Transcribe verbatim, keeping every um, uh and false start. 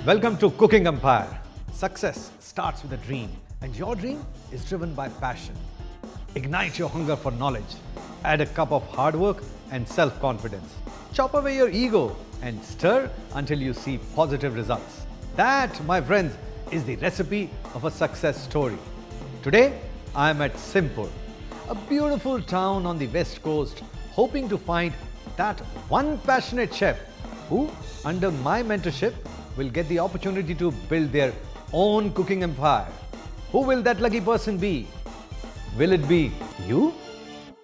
Welcome to Cooking Empire. Success starts with a dream, and your dream is driven by passion. Ignite your hunger for knowledge. Add a cup of hard work and self-confidence. Chop away your ego and stir until you see positive results. That, my friends, is the recipe of a success story. Today, I am at Simpur, a beautiful town on the west coast, hoping to find that one passionate chef who, under my mentorship, will get the opportunity to build their own cooking empire. Who will that lucky person be? Will it be you?